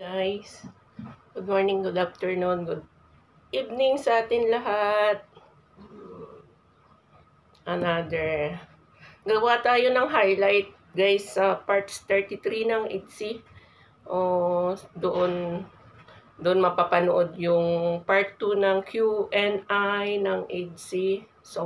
Guys. Good morning, good afternoon, good evening sa atin lahat. Gawa tayo ng highlight, guys, sa parts 33 ng ITZY. Doon mapapanood yung part 2 ng Q&A ng ITZY.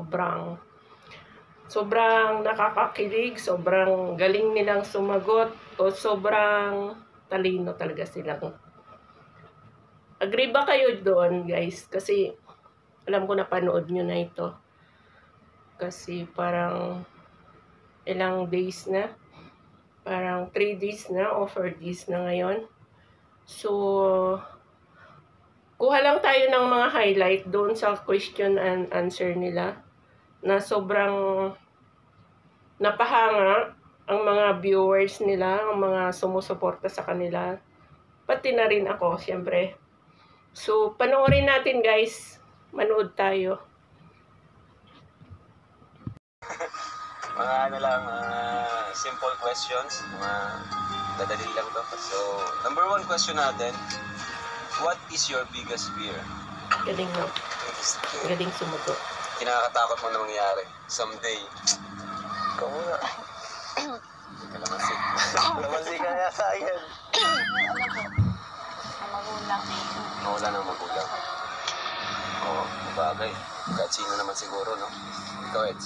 Sobrang nakakakilig, sobrang galing nilang sumagot, sobrang talino talaga silang. Agree ba kayo doon, guys? Kasi alam ko napanood nyo na ito. Kasi parang ilang days na. Parang 3 days na o 4 days na ngayon. So, kuha lang tayo ng mga highlight doon sa question and answer nila na sobrang napahanga ang mga viewers nila, ang mga sumusuporta sa kanila. Pati na rin ako, siyempre. So, panoorin natin, guys. Manood tayo. Simple questions. Dadali lang to. So, number 1 question natin. What is your biggest fear? Galing mo. Galing sumagot. Kinakatakot mo na mangyari someday. Ikaw muna. Kalamansi. Kalamansi ka nga sa akin. Magulang. Mawala ng magulang. Oo, bagay. Kahit sino naman siguro, no? Ikaw, Eds.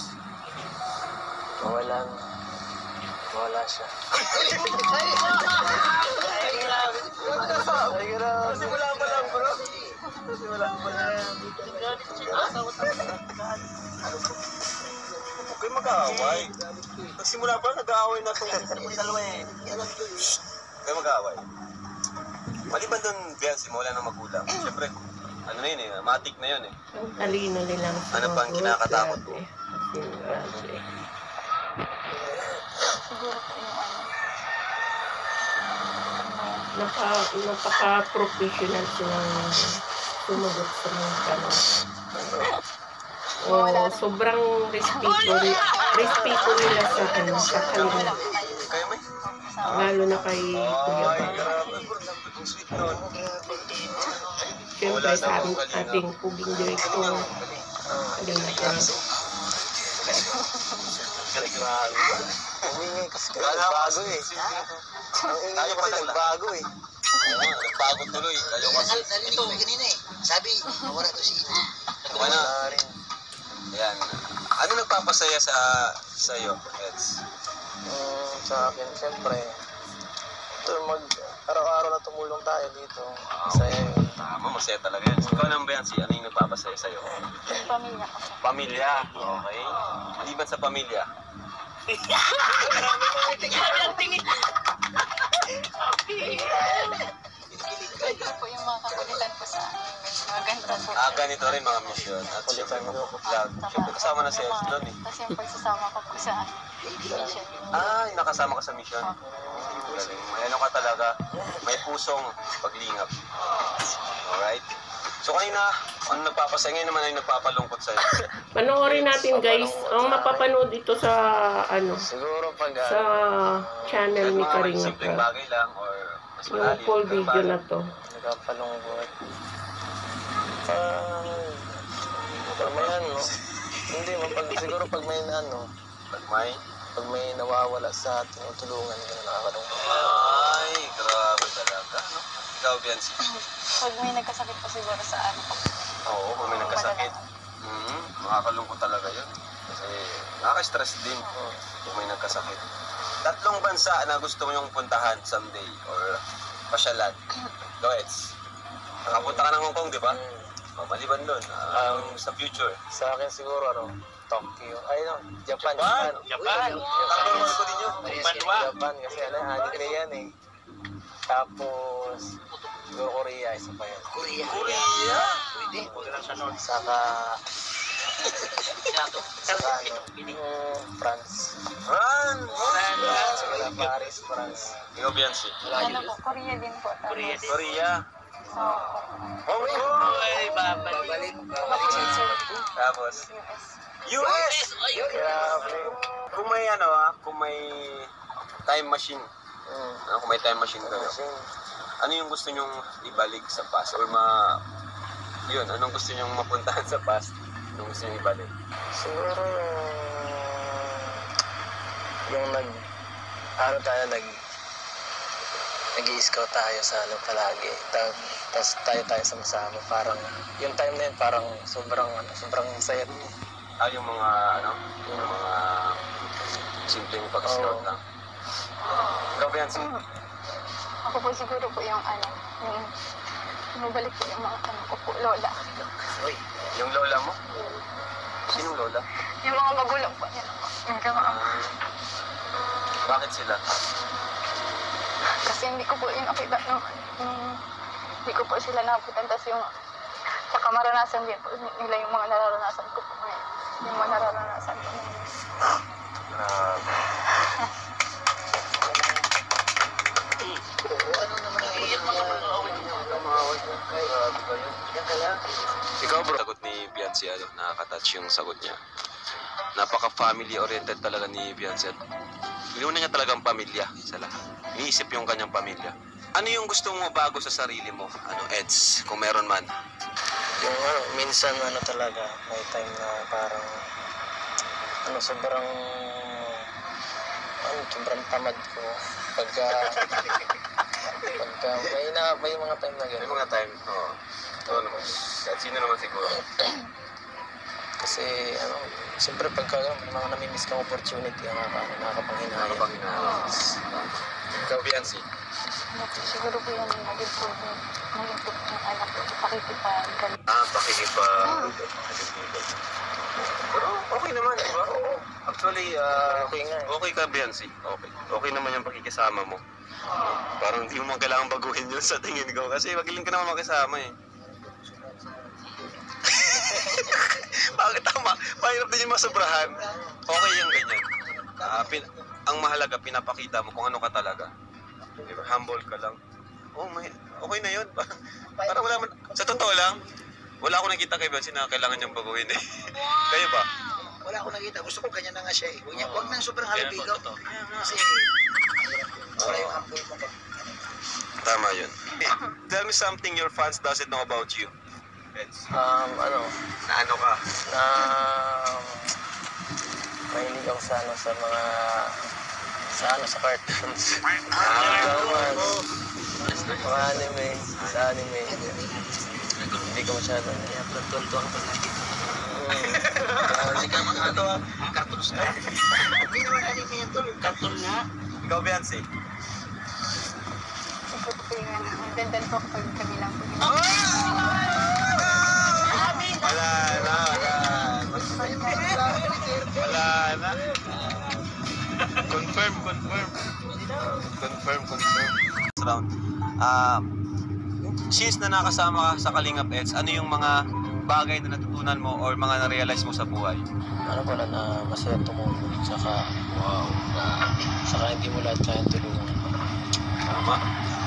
Mawala siya. Ay, grabe. Simula pa lang, bro. Simula pa lang. Huwag kayo mag-aaway. Nagsimula pa, nag-aaway na itong dalawa eh. Huwag kayo mag-aaway. Maliban doon, Biancy, mawala ng magulang. Siyempre, ano na yun eh, matik na yun eh. Ang talino nilang Ano pang kinakatakot mo? Grabe. Siguro po yung Napaka-professional silang sumagot sa mga tanong. Sobrang respeto nila sa kanila. Kayo may? Lalo na kay Kuya Ay, Bal. grabe. Ang sweet nun. Siyempre sa ating puging direktor. Kalingap. Humingi kasi bago eh. Ang ingay kasi nagbago eh. Nagbago tuloy. Kayo kasi. Narinig ko kanina eh. Sabi, mawala to si... Ano? Ayan. Ano nagpapasaya sa iyo, Eds? Sa akin, siyempre, araw-araw na tumulong tayo dito. Masaya yun. Tama, masaya talaga yan. Ikaw naman, Biancy, ano yung nagpapasaya sa iyo? yung pamilya ko. Pamilya. Okay. Maliban sa pamilya. Ito po yung mga kakulitan ko sa akin. Mga ganda po. Ganito rin mga misyon. At siyempre mag-vlog. Siyempre kasama na si Eds doon eh. Tapos yung pagsasama ko po sa mission. Ay, nakasama ka sa mission. Galing. May ano ka talaga. May pusong paglingap. Alright? So kanina, ano nagpapasaya? Ngayon naman ay nagpapalungkot sa'yo. Panoorin natin, guys. Ang mapapanood ito sa Siguro pag sa channel ni Mga Karinga simpleng Prab. bagay lang or mas Yung malalim. full video na to. nagpapalungkot. Pag may ano, hindi mo, siguro pag may ano, Pag may, nawawala sa tinutulungan, gano'n nakakalungkot. ay, grabe talaga. No? Ikaw, Biancy. Pag may nagkasakit po siguro sa ano ko. Oo, kung may nagkasakit. Makakalungkot talaga yun. Kasi nakaka-stress din kung may nagkasakit. 3 bansa na gusto mo yung puntahan someday or pasyalan. Go, Eds. Nakapunta ka ng Hong Kong, di ba? Maliban doon, sa future. Sa akin siguro, Tokyo. Ay, Japan. Japan. Tanong ko din yun. Japan, kasi anime yan eh. Tapos, siguro Korea, isa pa yan. Korea. Pwede. Saka France. Saka Paris, France. Ikaw, Biancy. Ano po, Korea din po. Tapos, Korea. Hong Kong. Babalik Tapos, US. US! Grabe. Kung may time machine. Kung may time machine kayo. Ano yung gusto nyong ibalik sa past? Or yun, anong gusto nyong mapuntahan sa past? Anong gusto nyong ibalik? Siguro yung nag-i-scout tayo sa ano palagi. Tapos tayo sama-sama. Parang, yung time na yun, parang sobrang saya. Yung mga, yung mga simpleng pag-scout lang. Ikaw ba yan? Ako po siguro po yung mabalik po yung mga ko po, lola. Yung lola mo? Sinong lola? Yung mga magulang po yan. Yung kama. Bakit sila? Kasi hindi ko po yung nakita hindi ko po sila naputan. Tapos yung saka maranasan din po nila yung mga nararanasan ko po ngayon. Yung mga nararanasan ko ngayon. Ikaw bro, sagot ni Beyonce, nakaka-touch yung sagot niya. Napaka-family oriented talaga ni Beyonce. Inuuna niya talagang pamilya sa lahat. Iniisip yung kanyang pamilya. Ano yung gusto mo bago sa sarili mo? Eds, kung meron man. Yung minsan talaga, may time na parang sobrang tamad ko pagka may mga time na May gano'n. mga time, oo. Oo naman. Kahit sino naman siguro. Kasi siyempre pagka may mga namimiss kang opportunity, nakakapanghinayang. Nakakapanghinayang. Ikaw, Beyonce. Siguro po yan nag-improve yung anak ko. Pakikipag. Pakikipag. Pero okay naman, di ba? Actually, okay ka, Beyonce. Okay. Okay naman yung pakikisama mo. Parang hindi mo man kailangan baguhin yun sa tingin ko. Kasi magaling ka naman makisama eh. Bakit tama? Mahirap din yung masobrahan. Okay yung ganyan. Ang mahalaga, pinapakita mo kung ano ka talaga. Diba? Humble ka lang. Okay na yun. Parang wala man. Sa totoo lang, wala akong nakita kay Beyonce na kailangan niyang baguhin eh. Kayo ba? Wala akong nakita. Gusto ko ganyan na nga siya eh. Huwag nang sobrang halabigaw. Kasi wala yung humble mo. Tama yun. Tell me something your fans doesn't know about you. Na ano ka? Mahilig ako sa sa cartoons. Mga anime, sa anime. Hindi ko masyado. Tuntuan ko lagi. Kasi ka mga cartoons na. Hindi naman anime yan to. Cartoon nga. Ikaw, Beyonce. Siguro po yung dandan po kapag kami lang po. Wala na. Confirm. Round. Since na nakasama ka sa Kalingap Eds, ano yung mga bagay na natutunan mo or mga na-realize mo sa buhay? Pala na masaya tumulong. Saka hindi mo lahat kayang tulungan. Tama.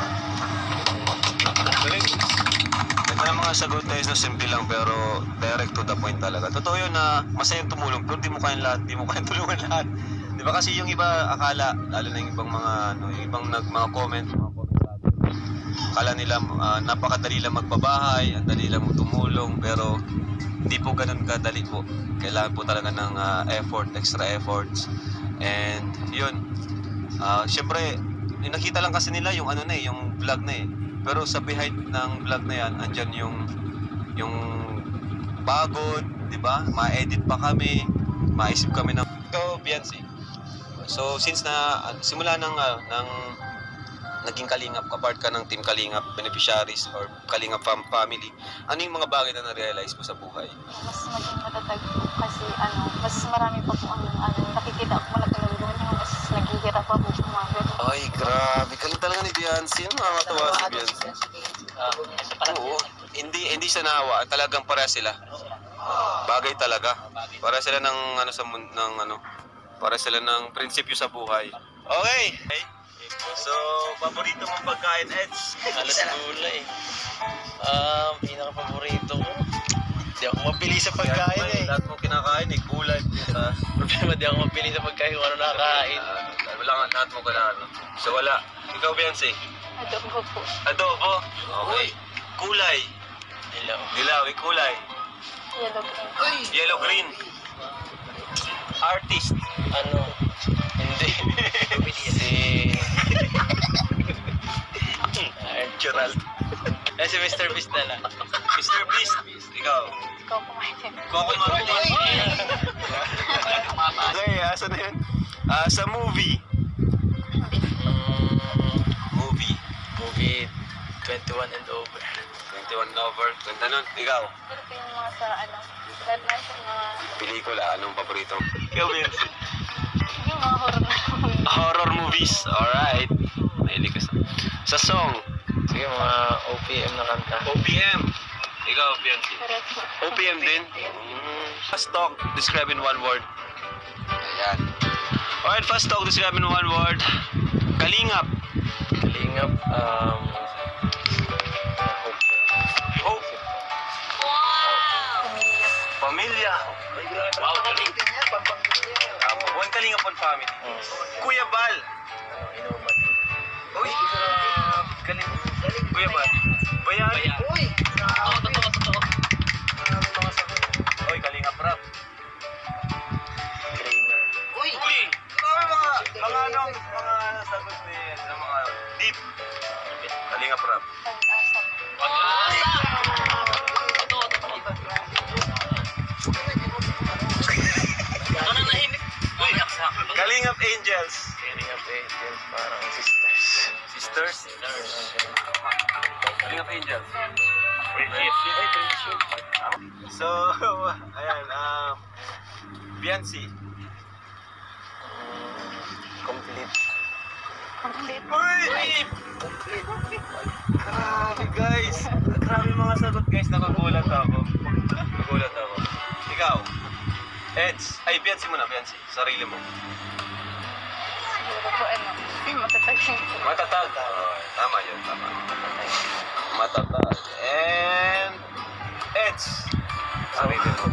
Galing. Ganda ng mga sagot na na simple lang pero direct to the point talaga. Totoo yun na masayang tumulong pero di mo kayang lahat, di mo kayang tulungan lahat. Di ba kasi yung iba akala, lalo na yung ibang mga, yung ibang mga comment, akala nila napakadali lang magbabahay, ang dali lang tumulong, pero hindi po ganun kadali po. Kailangan po talaga ng extra efforts. And yun, syempre, nakita lang kasi nila yung yung vlog na eh. Pero sa behind ng vlog na yan, andyan yung pagod, di ba? Ma-edit pa kami, maisip kami ng Beyonce. So since na simula ng naging Kalingap, apart ka ng Team Kalingap beneficiaries or Kalingap family, ano yung mga bagay na na-realize mo sa buhay? Mas maging matatag po kasi mas marami pa po nakikita ko na tulungan niyo, mas naghihirap pa po umaga. Ay, grabe. Galing talaga ni Beyonce. Nakakatawa si Beyonce. Oo. Hindi siya nahawa. Talagang para sila. Bagay talaga. Para sila para sila ng prinsipyo sa buhay. Okay. So, paborito mong pagkain, Eds? Alas gulay. Pinaka-paborito ko. Hindi ako mapili sa pagkain eh. Lahat mo kinakain eh, gulay, puta. Problema di ako mapili sa pagkain kung ano nakakain. Wala nga, lahat mo kailangan. No? So wala. Ikaw, Biancy? Adobo po. Adobo? Okay. Kulay? Hello. Dilaw, kulay? Yellow po. Yellow, green? Artist? Ano? Hindi. Si... Gerald? Eh, si Mr. Beast na lang. Mr. Beast? Ikaw? Ikaw po, Martin. Coco Martin? Okay, saan na yun? Sa movie? Movie? Movie 21 and over. 21 over. Ganda nun. Ikaw? Pero po yung mga sa, lahat na sa mga, Pelikula, anong paborito? Ikaw, Vince? yung mga horror na movie. Horror movies. Alright. Mahilig ka sa song. Sige, mga OPM na kanta. OPM. Ikaw, Biancy. Correct po. OPM din? Fast talk, describe in one word. Ayan. Alright, fast talk, describe in one word. Kalingap. Kalingap, Hope. Pamilya. Wow, galing. One Kalingap, one family. Kuya Bal. Inuman. Uy. Galing. Kuya Bal. Bayani. Uy! Totoo. Uy, Kalingap rap. Trainer. Uy! Uy. Mga sagot ni mga deep. Kalingap rap. Pag-asa. Kalingap Angels. Kalingap Angels, parang sisters. Sisters. Kalingap Angels. So, ayan, Biancy. Complete. Complete. Uy! Grabe guys. Grabe mga sagot guys. Nagugulat ako. Ikaw. Eds. Ay, Biancy muna, Biancy. Sarili mo. Siguro po, matatag yung po. Matatag. Tama yun, tama. Matatag. And... Eds. Sarili mo.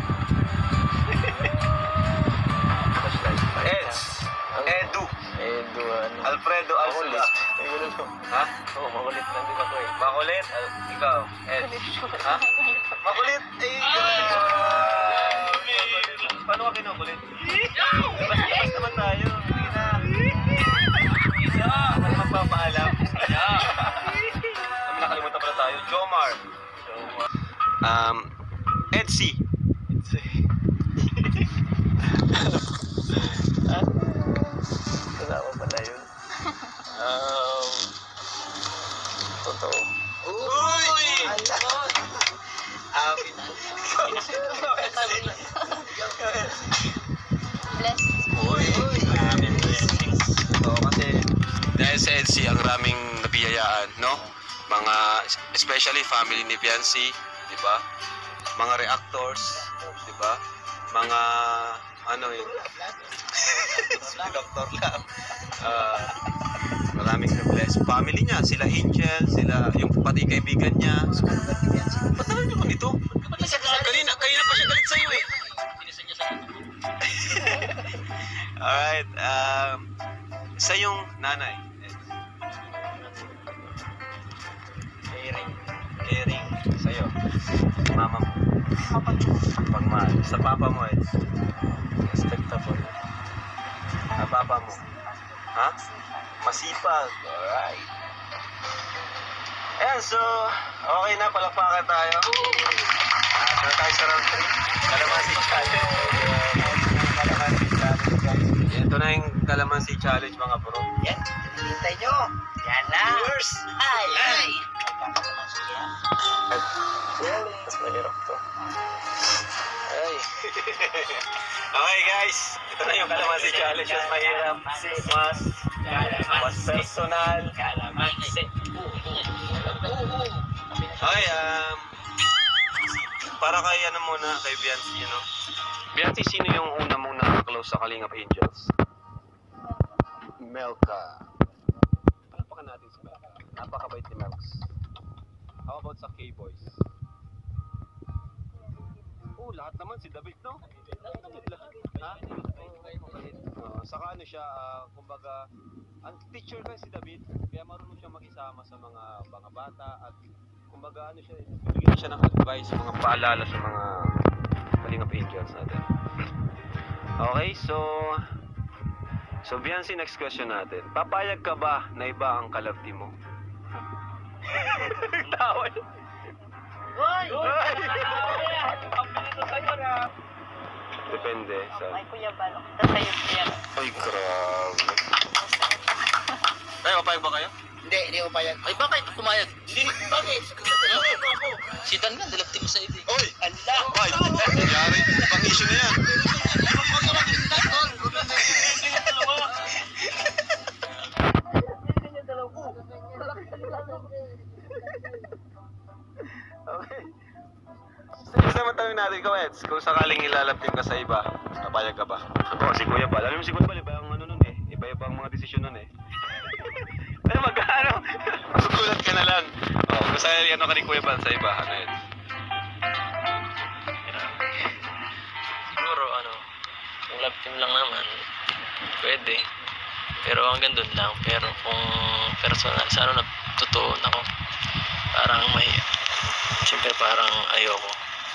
Eds. Edu. Edu, ano? Alfredo Makulit. Alcula. Ay, ganun po. Ha? Oo, makulit lang din ako eh. Makulit? Ikaw. Eds. Ha? Makulit? Eh, paano ka kinukulit? Labas naman tayo. Sige na. Ano magpapaalam? Nakalimutan pala tayo. Jomar. Edsy. Kasama pala yun. Totoo. Uy! Bless. Uy! Maraming blessings. So, kasi dahil sa Edsy, ang raming nabiyayaan, no? Mga, especially family ni Biancy, di ba? Mga reactors, di ba? Mga, ano yun? Doktor lang. Maraming na-bless. Family niya, sila Angel, sila, yung pati kaibigan niya. So, ba't naman yung ganito? Kanina pa siya galit sa'yo eh. Alright, sa yung nanay. Ering, sa'yo. Mama mo. Pagmahal. Sa papa mo eh. Respectable. Sa papa mo. Ha? Masipag. Alright. Ayan, so, okay na, palakpakan tayo. Ito tayo sa round 3. Kalamansi challenge. Kalamansi challenge, guys. Ito na yung kalamansi challenge, mga bro. Yan, hintay nyo. Yan na. Viewers! Ay! Magkakasaman siya. Tapos malirok to. Ay. Okay, guys. Ito na yung kalamansi challenge. Mas mahirap. Mas personal. Okay, para kay ano muna, kay Biancy, you know. Biancy, sino yung una mong nakaklose sa Kalingap Angels? Melka. Palapakan natin si Melka. Napakabait ni Melks. How about sa K-Boys? Oo, lahat naman si David, no? David lahat. Ha? Saka ano siya, kumbaga, ang teacher kasi si David, kaya marunong siya makisama sa mga bata at kumbaga ano siya, bibigyan siya ng advice, mga paalala sa mga Kalingap Angels natin. Okay, so Biancy, next question natin. Papayag ka ba na iba ang ka-love team mo? Tawa niya. Hoy! Depende sa... Ay, Kuya Balok. Tapos sa'yo, Kuya. Ay, grabe. Tayo, papayag ba kayo? Hindi ko payag. Ay, bakit pumayag? Hindi, bakit? Si Dan nga, dilagti mo sa ibig. Oy! Allah! Ay, nangyari. Pang issue na yan. Okay. Sige, naman tanong natin, ikaw, Eds, kung sakaling ilalaptin ka sa iba, papayag ka ba? Ako, si Kuya Bal. Alam mo si Kuya Bal, iba ang ano nun eh. Iba-iba ang mga desisyon nun eh. Pero magkano? Masusulat ka na lang. O, kung sakaling ano ka ni Kuya Bal sa iba, ano yun? Siguro, kung love team lang naman, pwede. Pero hanggang doon lang. Pero kung personal, sa natutuon ako, parang siyempre parang ayoko.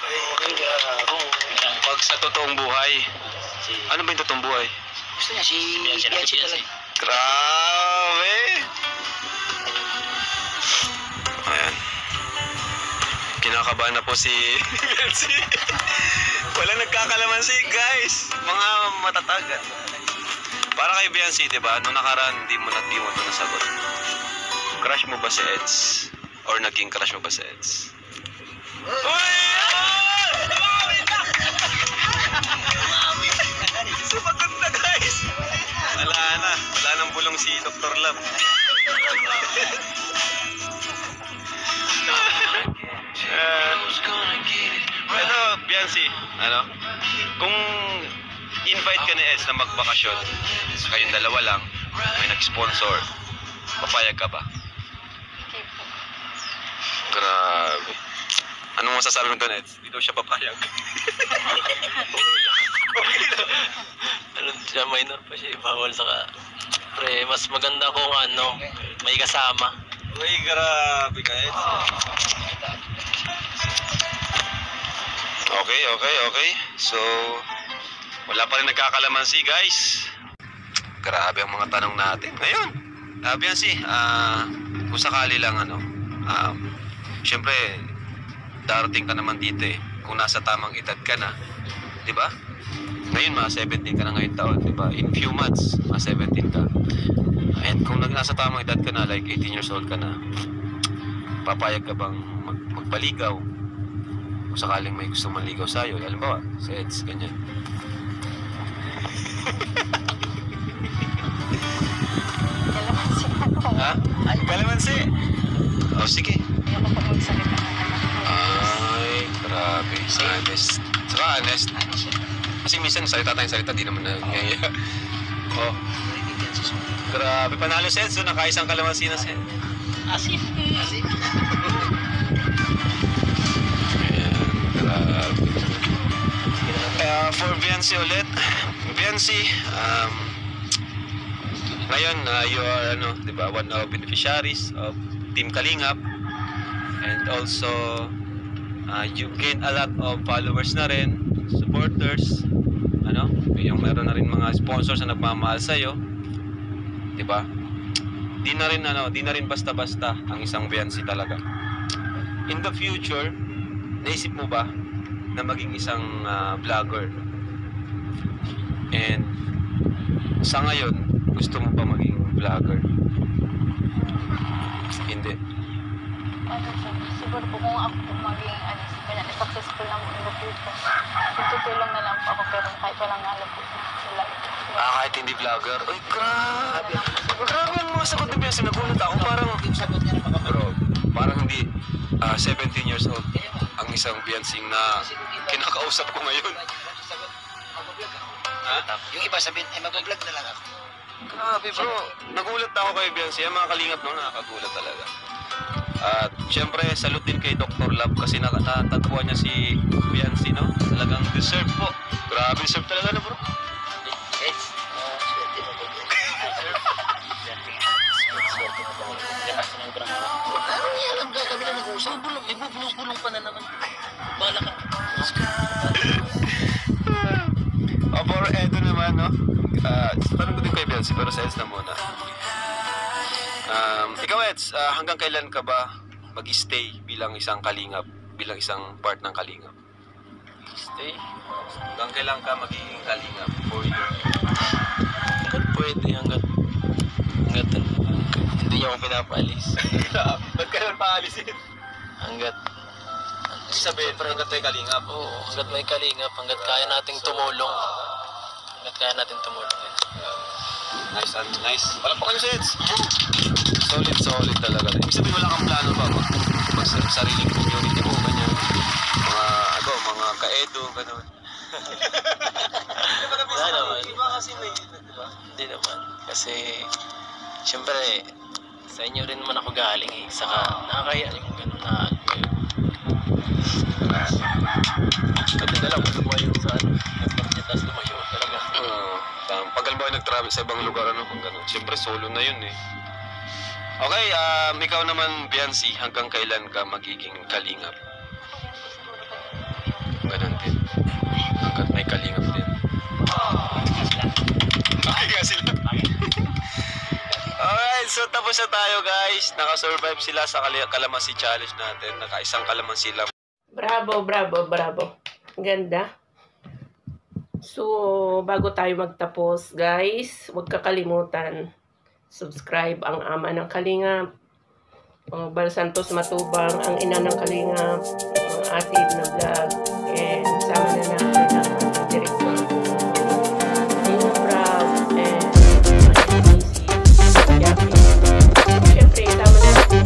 Pag sa totoong buhay, ano ba yung totoong buhay? Gusto niya si Biancy talaga. Grabe! Ayan. Kinakabahan na po si Biancy. Wala nagkakalamansi, guys. Mga matatagan. Para kay Biancy, diba? Noong nakaraan, di mo ito nasagot. Crush mo ba si Eds? Or naging crush mo ba si Eds? Uy! Sumagot na, guys! Wala nang bulong si Dr. Love. Pero, Biancy, kung invite ka ni Eds na magbakasyon, kayong dalawa lang, may nag-sponsor, papayag ka ba? Okay po. Grabe. Anong masasabi mo doon, Eds? Dito siya papayag. Siya, minor pa siya, bawal saka. Pre, mas maganda kung may kasama. Uy, grabe ka, Eds. Okay. So, wala pa rin nagkakalamansi, guys. Grabe ang mga tanong natin. Ngayon, Biancy, kung sakali lang, syempre, darating ka naman dito eh. Kung nasa tamang edad ka na, di ba? Ngayon, mga 17 ka na ngayon taon, di ba? In few months, mga 17 ka. And kung nasa tamang edad ka na, like 18 years old ka na, papayag ka bang magpaligaw? Kung sakaling may gusto maligaw sa'yo, alam ba, sa Eds, ganyan. Kalamansi ako. Ha? Kalamansi? O, sige. Ayoko po magsalita ng anak ko. Ay, grabe. Honest. Saka honest. Kasi minsan salita tayong salita, di naman na ngaya. Oh. Grabe. Panalo, Seds. So, nakaisang kalamansi na, Seds. Asif. Ayan, grabe. For Biancy ulit. Biancy, ngayon, you are, di ba, one of beneficiaries of Team Kalingap. And also, you gain a lot of followers na rin, supporters, yung meron na rin mga sponsors na nagmamahal sa'yo, di ba? Di na rin basta-basta ang isang Biancy talaga. In the future, naisip mo ba na maging isang vlogger? And sa ngayon, gusto mo pa maging vlogger? Hindi. Siguro po kung ako po maging successful na in the future. Tutulong na lang po ako pero kahit walang alam po sila. Kahit hindi vlogger? Ay, grabe. Grabe ang mga sagot ni Biancy. Nagulat ako. Bro, parang hindi 17 years old ang isang Biancy na kinakausap ko ngayon. Yung iba sabihin, mag-vlog na lang ako. Grabe bro. Nagulat ako kay Biancy. Ang mga kalingap nung nakakagulat talaga. At syempre, salute din kay Dr. Love kasi natatuwa niya si Biancy, no? Talagang deserve po. Grabe, deserve talaga na bro. Guys, swerte mo ba? Swerte mo ba? Lakas ng gramo. Ano yan? Ang kami na nag-uusap. Ibubulong pa na naman. Bahala ka. For Edo naman, no? Tanong ko din kay Biancy, pero sa Eds na muna. Ikaw, Eds, hanggang kailan ka ba mag-stay bilang isang kalingap, bilang isang part ng kalingap? Stay. Hanggang kailan ka magiging kalingap for you? Hanggat pwede, hanggat hindi niya ako pinapaalis. Ba't ka naman paalisin? Hanggat Sabihin, hanggat may kalingap. Oo, hanggat may kalingap, hanggat kaya nating tumulong. Hanggat kaya natin tumulong. Nice and nice. Palakpakan niyo sa Eds. Solid talaga. Ibig sabihin, wala kang plano ba? Sariling community mo, ganyan. Mga ka-edo, gano'n. Wala naman. Iba kasi may, di ba? Hindi naman. Kasi, siyempre, sa inyo rin naman ako galing eh. Saka, nakakaya yung gano'n na, pwede na lang, lumayo sa ano. Tapos lumayo talaga. Pag halimbawa nag-travel sa ibang lugar, ano, kung gano'n. Siyempre, solo na yun eh. Okay, ikaw naman, Biancy, hanggang kailan ka magiging kalingap? Ganun din. Hanggat may kalingap din. Okay nga sila. Alright, so tapos na tayo guys. Nakasurvive sila sa kalamansi challenge natin. Nakaisang kalamansi lang. Bravo. Ang ganda. So, bago tayo magtapos, guys, huwag kakalimutan. Subscribe ang ama ng Kalingap. Bal Santos Matubang, ang ina ng Kalingap. Ang atid na vlog. And sama na natin ang ating director. Ang proud. And siyempre, sama na natin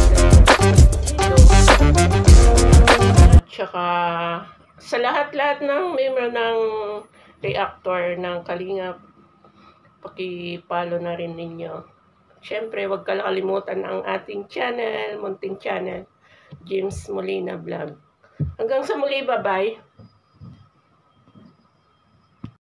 at saka sa lahat ng member ng reactor ng Kalingap, paki-follow na rin ninyo. Siyempre, huwag kalimutan ang ating channel, munting channel, James Molina Vlog. Hanggang sa muli, bye-bye.